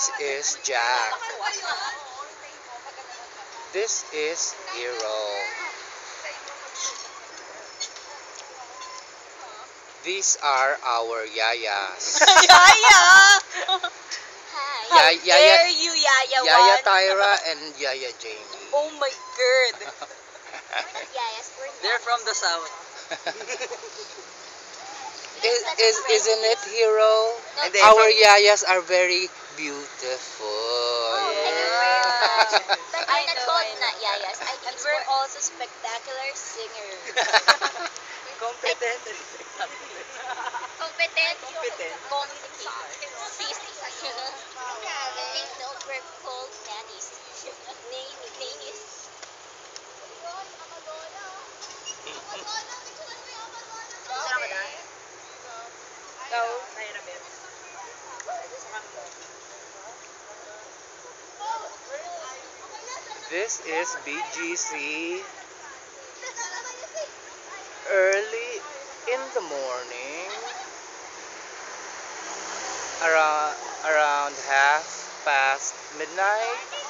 This is Jack. This is Hero. These are our yayas. Yaya! How Yaya, dare you, Yaya Yaya one? Tyra and Yaya Jamie. Oh my god. They're from the south. Isn't it, Hero? And they Our from- yayas are very beautiful. Yeah. But I we're not know, called I not know. yayas. I think And it's we're more also spectacular singers. Competent. competent. Competent. Communicate. I think no, we're called nannies. Nannies. Ikaw? This is BGC. Early in the morning, around half past midnight.